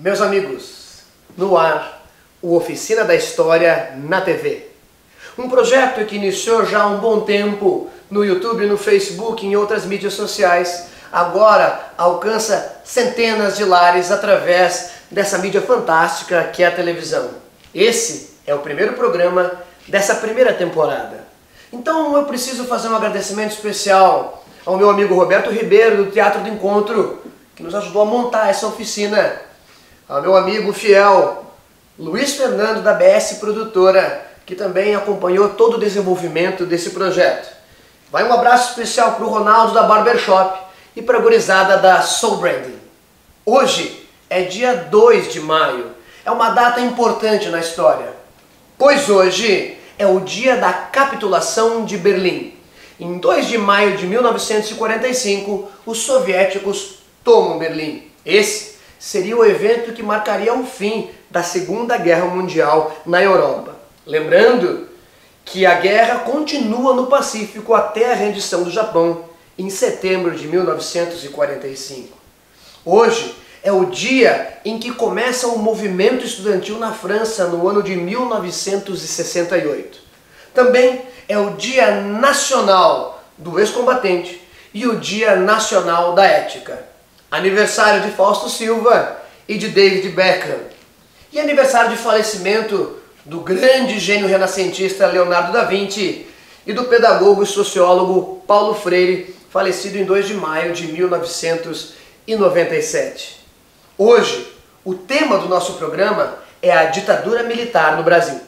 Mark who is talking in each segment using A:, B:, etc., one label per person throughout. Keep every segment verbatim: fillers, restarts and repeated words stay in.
A: Meus amigos, no ar, o Oficina da História na T V. Um projeto que iniciou já há um bom tempo no YouTube, no Facebook e em outras mídias sociais, agora alcança centenas de lares através dessa mídia fantástica que é a televisão. Esse é o primeiro programa dessa primeira temporada. Então eu preciso fazer um agradecimento especial ao meu amigo Roberto Ribeiro, do Teatro do Encontro, que nos ajudou a montar essa oficina, ao meu amigo fiel Luiz Fernando, da B S Produtora, que também acompanhou todo o desenvolvimento desse projeto. Vai um abraço especial para o Ronaldo, da Barbershop, e para a gurizada da Soul Branding. Hoje é dia dois de maio, é uma data importante na história, pois hoje é o dia da capitulação de Berlim. Em dois de maio de mil novecentos e quarenta e cinco, os soviéticos tomam Berlim. Esse seria o evento que marcaria o fim da Segunda Guerra Mundial na Europa. Lembrando que a guerra continua no Pacífico até a rendição do Japão em setembro de mil novecentos e quarenta e cinco. Hoje é o dia em que começa o movimento estudantil na França no ano de mil novecentos e sessenta e oito. Também é o Dia Nacional do Ex-Combatente e o Dia Nacional da Ética. Aniversário de Fausto Silva e de David Beckham. E aniversário de falecimento do grande gênio renascentista Leonardo da Vinci e do pedagogo e sociólogo Paulo Freire, falecido em dois de maio de mil novecentos e noventa e sete. Hoje, o tema do nosso programa é a ditadura militar no Brasil.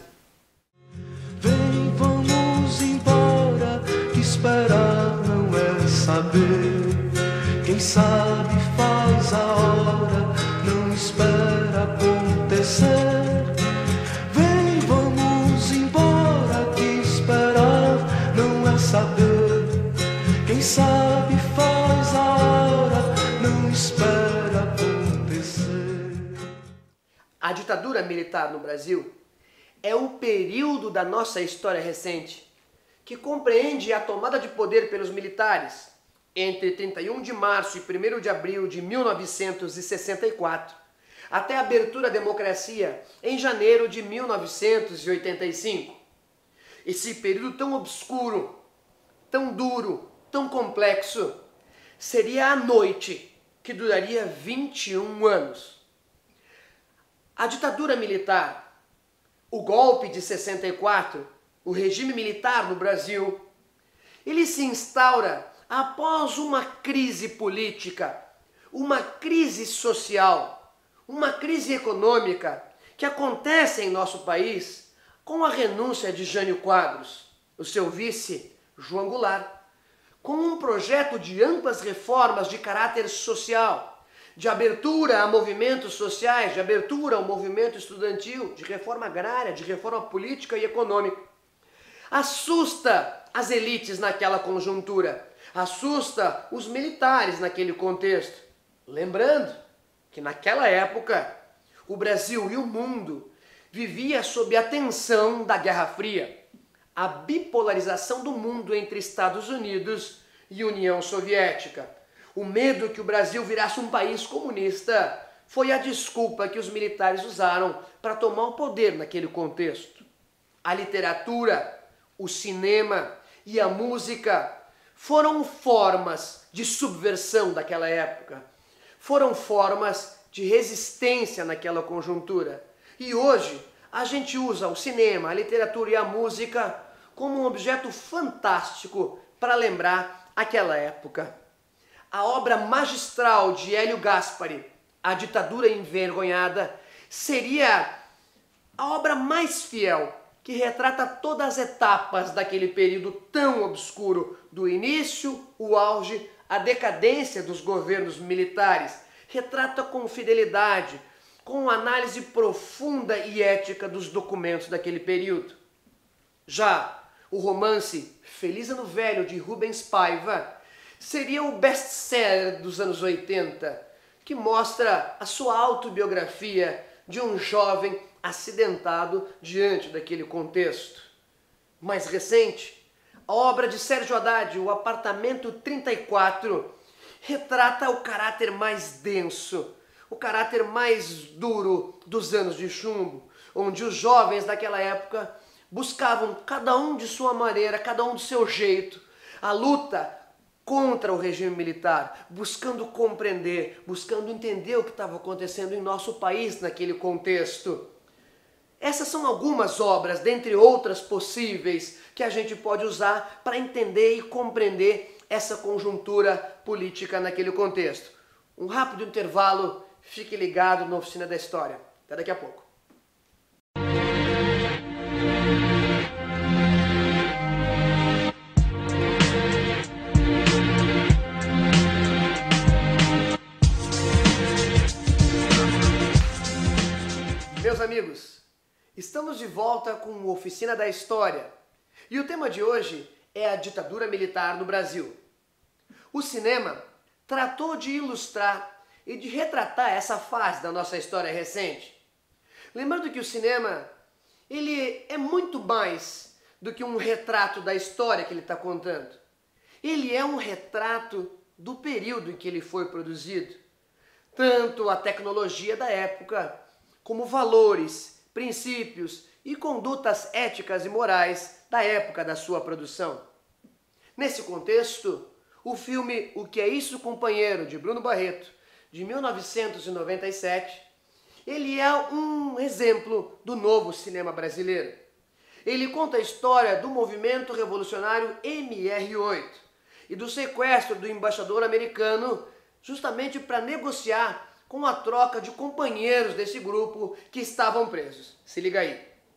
B: Vem, vamos embora, que esperar não é saber. Quem sabe faz a hora, não espera acontecer. Vem, vamos embora, que esperar não é saber. Quem sabe faz a hora, não espera acontecer.
A: A ditadura militar no Brasil é o período da nossa história recente que compreende a tomada de poder pelos militares entre trinta e um de março e primeiro de abril de mil novecentos e sessenta e quatro, até a abertura da democracia em janeiro de mil novecentos e oitenta e cinco. Esse período tão obscuro, tão duro, tão complexo, seria a noite que duraria vinte e um anos. A ditadura militar, o golpe de sessenta e quatro, o regime militar no Brasil, ele se instaura após uma crise política, uma crise social, uma crise econômica que acontece em nosso país com a renúncia de Jânio Quadros, o seu vice, João Goulart, com um projeto de amplas reformas de caráter social, de abertura a movimentos sociais, de abertura ao movimento estudantil, de reforma agrária, de reforma política e econômica. Assusta as elites naquela conjuntura, assusta os militares naquele contexto. Lembrando que naquela época o Brasil e o mundo vivia sob a tensão da Guerra Fria, a bipolarização do mundo entre Estados Unidos e União Soviética. O medo que o Brasil virasse um país comunista foi a desculpa que os militares usaram para tomar o poder naquele contexto. A literatura, o cinema e a música foram formas de subversão daquela época, foram formas de resistência naquela conjuntura. E hoje a gente usa o cinema, a literatura e a música como um objeto fantástico para lembrar aquela época. A obra magistral de Hélio Gaspari, A Ditadura Envergonhada, seria a obra mais fiel que retrata todas as etapas daquele período tão obscuro, do início, o auge, a decadência dos governos militares. Retrata com fidelidade, com análise profunda e ética dos documentos daquele período. Já o romance Feliz Ano Velho, de Rubens Paiva, seria o best-seller dos anos oitenta, que mostra a sua autobiografia de um jovem acidentado diante daquele contexto. Mais recente, a obra de Sérgio Haddad, O Apartamento trinta e quatro, retrata o caráter mais denso, o caráter mais duro dos anos de chumbo, onde os jovens daquela época buscavam, cada um de sua maneira, cada um do seu jeito, a luta contra o regime militar, buscando compreender, buscando entender o que estava acontecendo em nosso país naquele contexto. Essas são algumas obras, dentre outras possíveis, que a gente pode usar para entender e compreender essa conjuntura política naquele contexto. Um rápido intervalo, fique ligado na Oficina da História. Até daqui a pouco. Meus amigos, estamos de volta com a Oficina da História e o tema de hoje é a ditadura militar no Brasil. O cinema tratou de ilustrar e de retratar essa fase da nossa história recente. Lembrando que o cinema, ele é muito mais do que um retrato da história que ele está contando. Ele é um retrato do período em que ele foi produzido. Tanto a tecnologia da época, como valores, princípios e condutas éticas e morais da época da sua produção. Nesse contexto, o filme O Que É Isso, Companheiro, de Bruno Barreto, de mil novecentos e noventa e sete, ele é um exemplo do novo cinema brasileiro. Ele conta a história do movimento revolucionário M R oito e do sequestro do embaixador americano justamente para negociar com a troca de companheiros desse grupo que estavam presos. Se liga aí.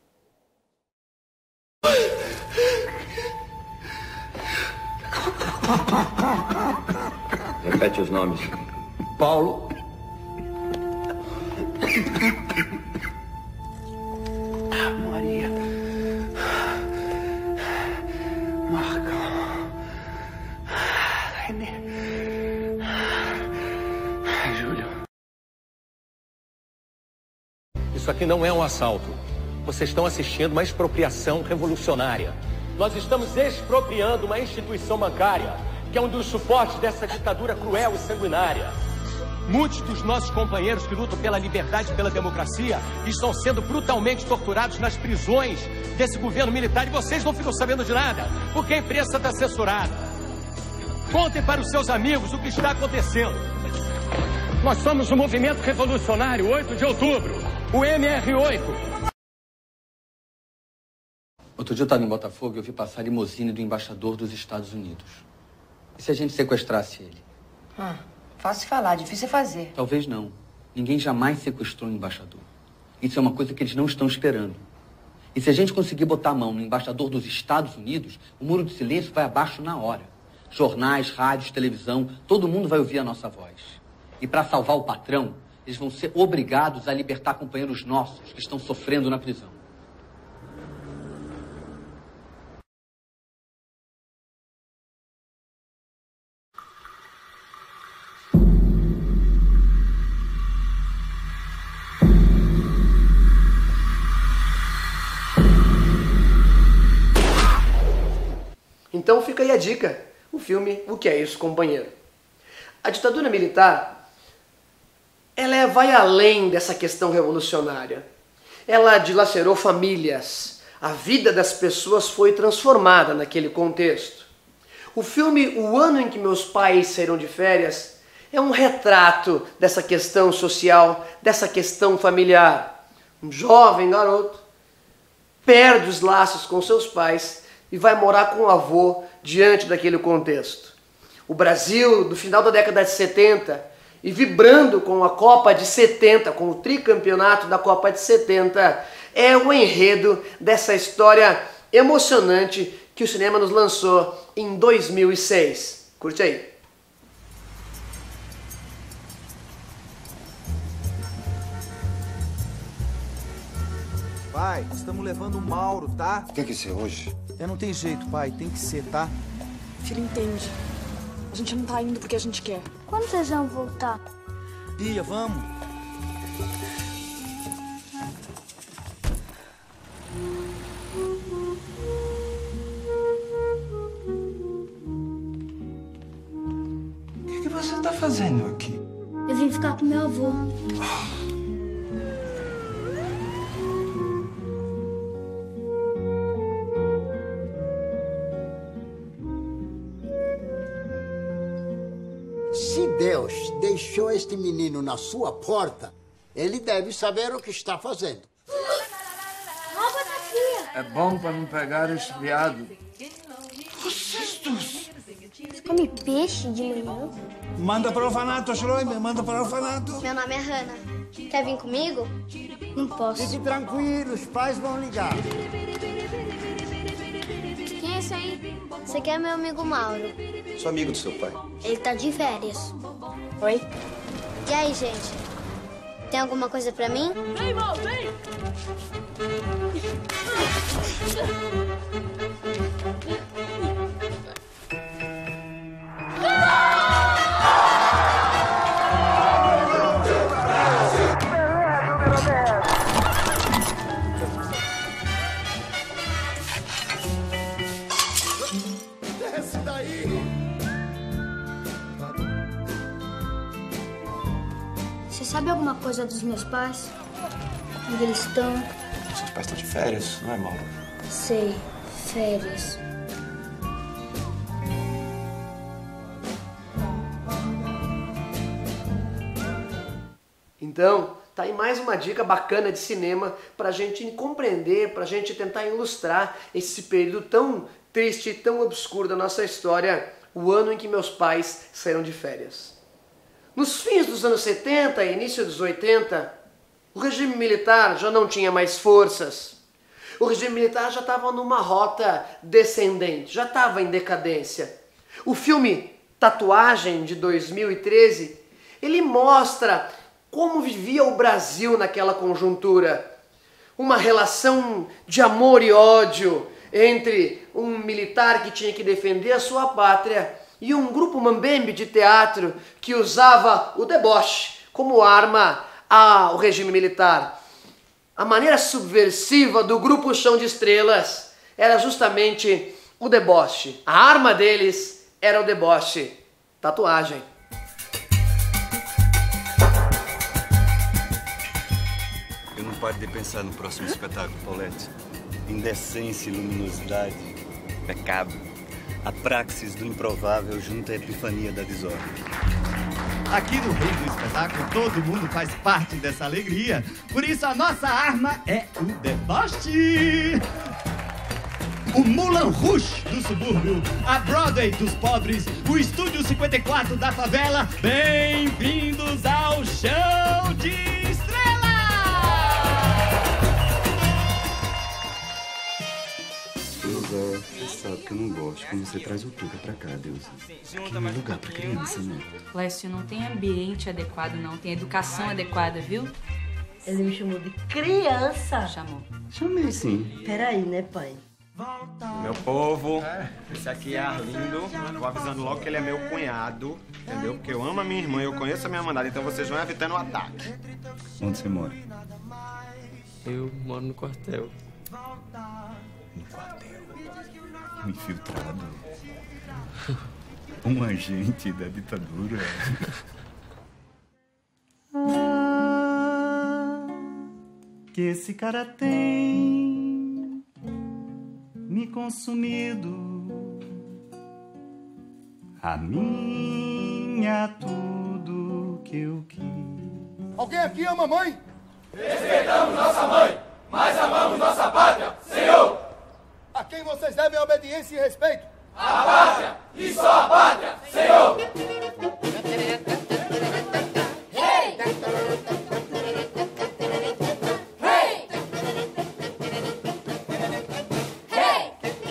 C: Repete os nomes.
D: Paulo.
B: Maria. Marcão. Renê. Júlio.
D: Isso aqui não é um assalto. Vocês estão assistindo uma expropriação revolucionária. Nós estamos expropriando uma instituição bancária, que é um dos suportes dessa ditadura cruel e sanguinária. Muitos dos nossos companheiros que lutam pela liberdade e pela democracia estão sendo brutalmente torturados nas prisões desse governo militar e vocês não ficam sabendo de nada, porque a imprensa está censurada. Contem para os seus amigos o que está acontecendo. Nós somos o Movimento Revolucionário oito de outubro, o M R oito.
E: Outro dia eu estava em Botafogo e eu vi passar a limusine do embaixador dos Estados Unidos. E se a gente sequestrasse ele?
F: Ah, fácil falar, difícil é fazer.
E: Talvez não. Ninguém jamais sequestrou um embaixador. Isso é uma coisa que eles não estão esperando. E se a gente conseguir botar a mão no embaixador dos Estados Unidos, o muro de silêncio vai abaixo na hora. Jornais, rádios, televisão, todo mundo vai ouvir a nossa voz. E para salvar o patrão, eles vão ser obrigados a libertar companheiros nossos que estão sofrendo na prisão.
A: Então fica aí a dica, o filme O Que É Isso, Companheiro. A ditadura militar, ela vai além dessa questão revolucionária. Ela dilacerou famílias, a vida das pessoas foi transformada naquele contexto. O filme O Ano em que Meus Pais Saíram de Férias é um retrato dessa questão social, dessa questão familiar. Um jovem garoto perde os laços com seus pais e vai morar com o avô diante daquele contexto. O Brasil, do final da década de setenta, e vibrando com a Copa de setenta, com o tricampeonato da Copa de setenta, é o enredo dessa história emocionante que o cinema nos lançou em dois mil e seis. Curte aí.
G: Pai, estamos levando o Mauro, tá?
C: Tem que ser hoje.
G: É, não tem jeito, pai. Tem que ser, tá?
H: Filho, entende. A gente não tá indo porque a gente quer.
I: Quando vocês vão voltar?
G: Bia, vamos.
C: O que, que você tá fazendo aqui?
I: Eu vim
C: ficar com meu avô.
I: Se Deus deixou este menino na sua porta, ele deve saber o que está fazendo.
J: É bom para não pegar resfriado.
C: Você come peixe de manhã?
K: Manda para o orfanato, Schroeder, manda para o orfanato.
C: Meu nome é Hannah. Quer vir comigo? Não posso.
I: Fique tranquilo, os pais vão ligar.
C: Quem é esse aí? Esse aqui é meu amigo Mauro.
L: Sou amigo do seu pai.
C: Ele tá de férias. Oi? E aí, gente? Tem alguma coisa pra mim?
M: Vem, Mauro, vem!
I: Desce daí!
C: Você sabe alguma coisa dos meus pais? Onde eles estão?
L: Seus pais estão de férias, não é, Mauro?
C: Sei, férias.
A: Então, tá aí mais uma dica bacana de cinema pra gente compreender, pra gente tentar ilustrar esse período tão triste e tão obscuro da nossa história, o ano em que meus pais saíram de férias. Nos fins dos anos setenta e início dos oitenta, o regime militar já não tinha mais forças. O regime militar já estava numa rota descendente, já estava em decadência. O filme Tatuagem, de dois mil e treze, ele mostra como vivia o Brasil naquela conjuntura. Uma relação de amor e ódio entre um militar que tinha que defender a sua pátria e um grupo mambembe de teatro que usava o deboche como arma ao regime militar. A maneira subversiva do grupo Chão de Estrelas era justamente o deboche. A arma deles era o deboche. Tatuagem.
N: Eu não paro de pensar no próximo espetáculo, Paulette. Indecência e luminosidade, pecado. A praxis do improvável junto à epifania da desordem.
O: Aqui no Reino do Espetáculo, todo mundo faz parte dessa alegria. Por isso, a nossa arma é o deboche. O Moulin Rouge do subúrbio, a Broadway dos pobres, o Estúdio cinquenta e quatro da favela. Bem-vindos ao Show de Estrelas!
N: Deus, você sabe que eu não gosto quando você traz o Tuca pra cá, Deus. Aqui não é lugar pra criança, não.
P: Lécio, não tem ambiente adequado, não. Tem educação adequada, viu?
Q: Ele me chamou de criança.
P: Chamou.
N: Chamei, sim.
Q: Peraí, né, pai?
R: Meu povo, esse aqui é Arlindo. Vou avisando logo que ele é meu cunhado, entendeu? Porque eu amo a minha irmã e eu conheço a minha mandada, então vocês vão evitando o ataque.
N: Onde você mora?
S: Eu moro no quartel.
N: No quartel? Um infiltrado? Um agente da ditadura?
O: Ah, que esse cara tem me consumido. A minha tudo que eu quis.
I: Alguém aqui ama a mãe?
T: Respeitamos nossa mãe, mas amamos nossa pátria, Senhor!
I: A quem vocês devem obediência e respeito?
T: A pátria, e só a pátria, Senhor!
M: Hey! Hey! Hey!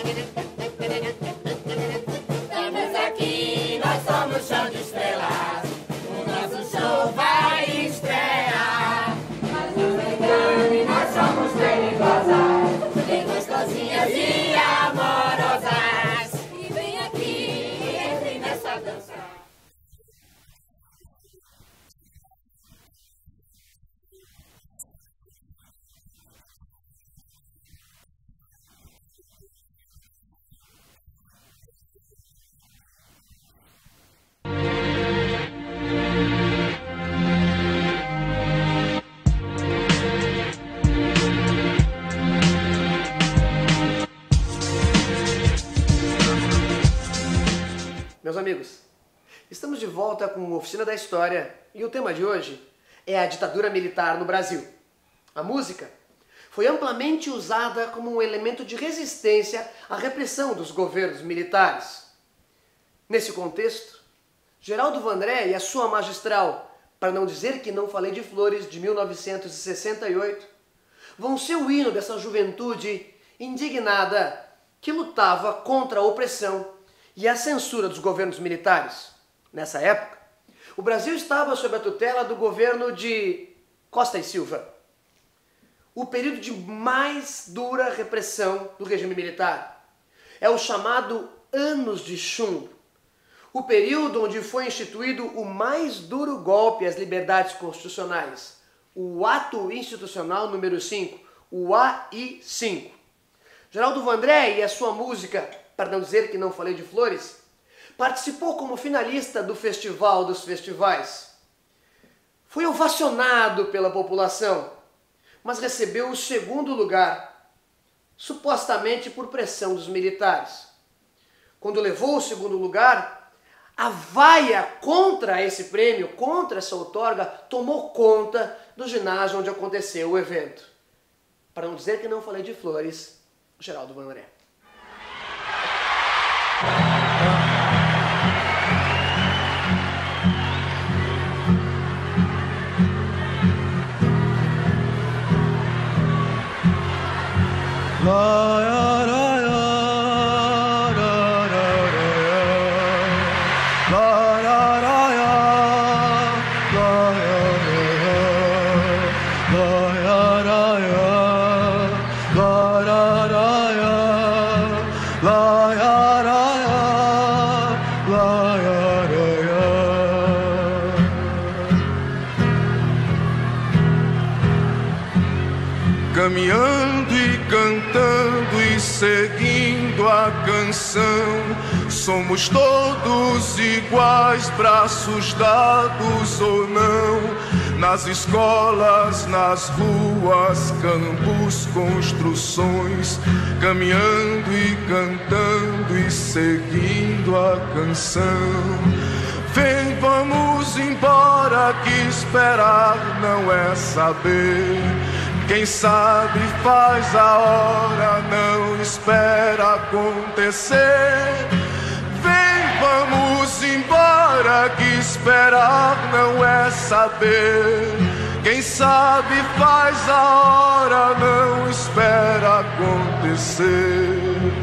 M: Estamos aqui, nós somos Chão de Estrelas. O nosso show vai estrear. Nós nos lembramos e nós somos perigosas, bem gostosinhas e amorosas. E vem aqui, entre nessa dança.
A: meus amigos. Estamos de volta com a Oficina da História e o tema de hoje é a ditadura militar no Brasil. A música foi amplamente usada como um elemento de resistência à repressão dos governos militares. Nesse contexto, Geraldo Vandré e a sua magistral, para não dizer que não falei de Flores, de mil novecentos e sessenta e oito, vão ser o hino dessa juventude indignada que lutava contra a opressão e a censura dos governos militares. Nessa época, o Brasil estava sob a tutela do governo de Costa e Silva, o período de mais dura repressão do regime militar. É o chamado Anos de Chumbo, o período onde foi instituído o mais duro golpe às liberdades constitucionais, o Ato Institucional número cinco, o A I cinco. Geraldo Vandré e a sua música, para não dizer que não falei de Flores, participou como finalista do Festival dos Festivais. Foi ovacionado pela população, mas recebeu o segundo lugar, supostamente por pressão dos militares. Quando levou o segundo lugar, a vaia contra esse prêmio, contra essa outorga, tomou conta do ginásio onde aconteceu o evento. Para não dizer que não falei de Flores, Geraldo Vandré.
U: Caminhando e cantando e seguindo a canção, somos todos iguais, braços dados ou não, nas escolas, nas ruas, campos, construções, caminhando e cantando e seguindo a canção. Vem, vamos embora, que esperar não é saber. Quem sabe faz a hora, não espera acontecer. Vem, vamos embora, que esperar não é saber. Quem sabe faz a hora, não espera acontecer.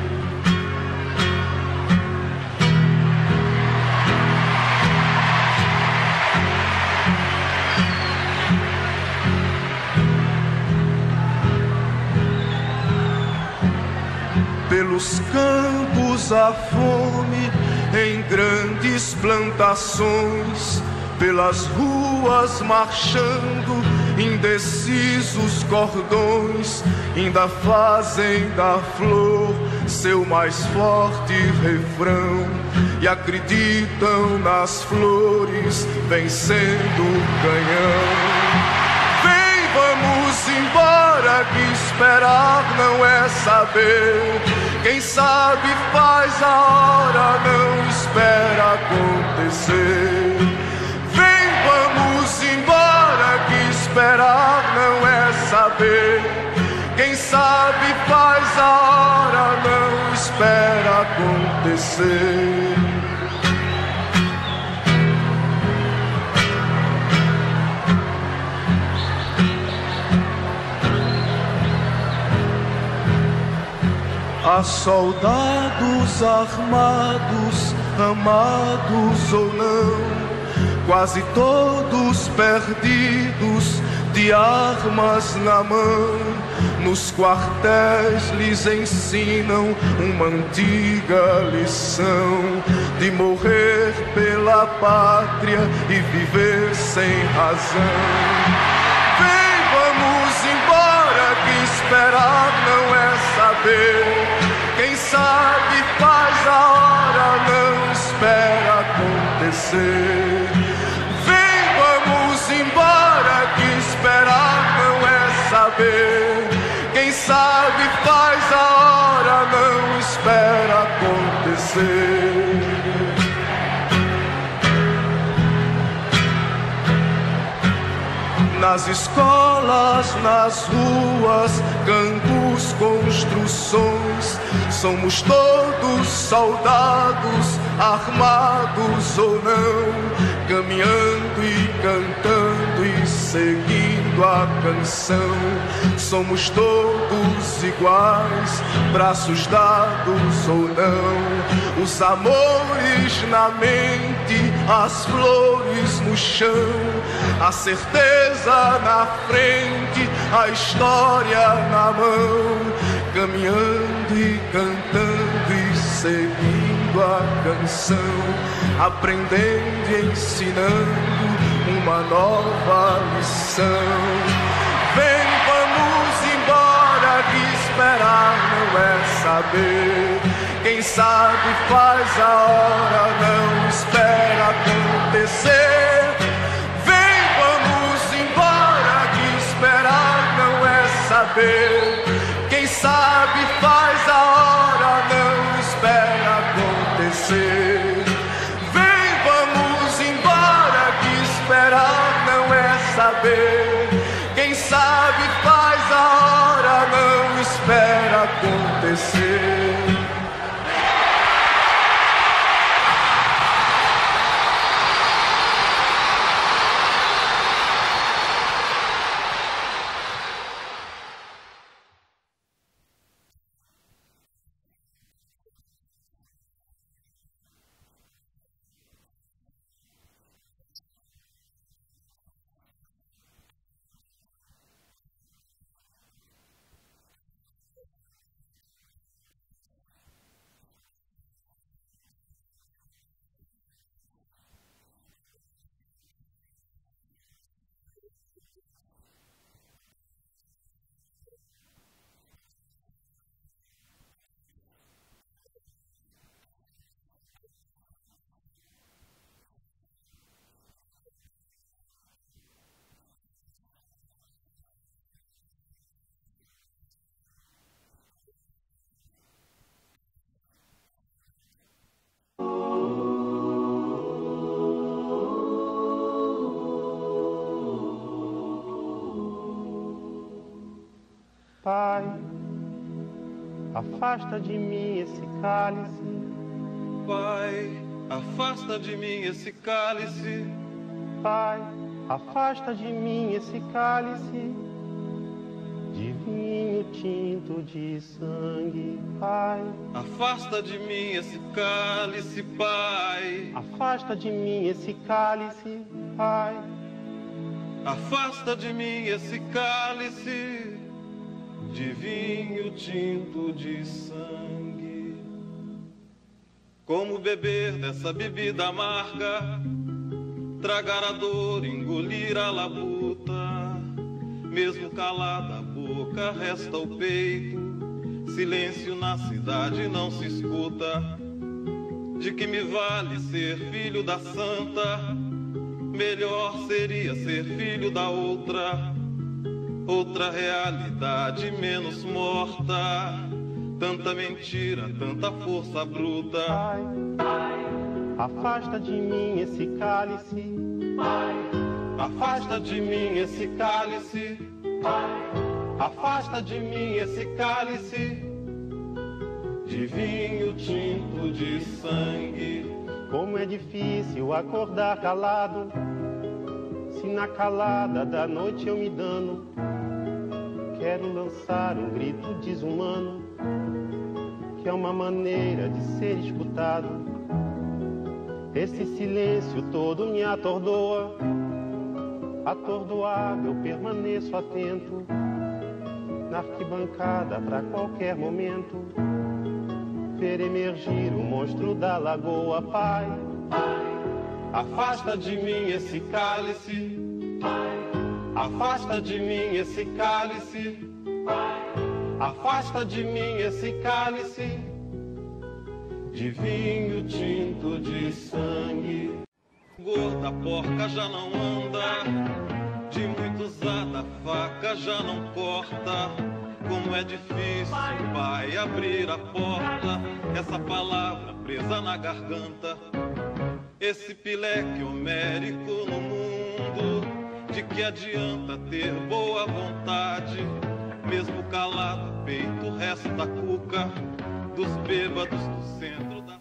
U: Pelos campos a fome, em grandes plantações, pelas ruas marchando, indecisos cordões, ainda fazem da flor seu mais forte refrão, e acreditam nas flores vencendo o canhão. Vamos embora, que esperar não é saber. Quem sabe faz a hora, não espera acontecer. Vem, vamos embora, que esperar não é saber. Quem sabe faz a hora, não espera acontecer. Há soldados armados, amados ou não, quase todos perdidos, de armas na mão. Nos quartéis lhes ensinam uma antiga lição, de morrer pela pátria e viver sem razão. Vem, vamos embora, que esperar não é saber. Quem sabe faz a hora, não espera acontecer. Vem, vamos embora, que esperar não é saber. Quem sabe faz a hora, não espera acontecer. nas escolas, nas ruas, campos, construções. Somos todos soldados, armados ou não, caminhando e cantando e seguindo a canção. Somos todos iguais, braços dados ou não, os amores na mente, as flores no chão, a certeza na frente, a história na mão, caminhando e cantando e seguindo a canção, aprendendo e ensinando uma nova lição. Vem, vamos embora, que esperar não é saber. Quem sabe faz a hora, não espera acontecer. Vem, vamos embora, que esperar não é saber. Quem sabe faz a hora, não espera acontecer. Vem, vamos embora, que esperar não é saber. Quem sabe faz a hora, não espera acontecer. Pai, afasta de mim esse cálice.
B: Pai, afasta de mim esse cálice.
U: Pai, afasta de mim esse cálice de vinho tinto de sangue. Pai,
B: afasta de mim esse cálice, Pai.
U: Afasta de mim esse cálice, Pai.
B: Afasta de mim esse cálice de vinho tinto de sangue. Como beber dessa bebida amarga, tragar a dor, engolir a labuta. Mesmo calada a boca, resta o peito. Silêncio na cidade não se escuta. De que me vale ser filho da santa? Melhor seria ser filho da outra. Outra realidade menos morta. Tanta mentira, tanta força bruta.
U: Pai, afasta de mim esse cálice.
B: Pai, afasta de mim esse cálice. Pai,
U: afasta de mim esse cálice
B: de vinho tinto de sangue.
U: Como é difícil acordar calado, se na calada da noite eu me dano. Quero lançar um grito desumano, que é uma maneira de ser escutado. Esse silêncio todo me atordoa. Atordoado eu permaneço atento, na arquibancada pra qualquer momento ver emergir o monstro da lagoa. Pai,
B: afasta de mim esse cálice. Afasta de mim esse cálice. Afasta de mim esse cálice de vinho tinto de sangue. Gorda porca já não anda, de muito usada a faca já não corta. Como é difícil, pai, abrir a porta. Essa palavra presa na garganta. Esse pileque homérico no mundo De que adianta ter boa vontade, mesmo calado, peito o resto da cuca dos bêbados do centro da...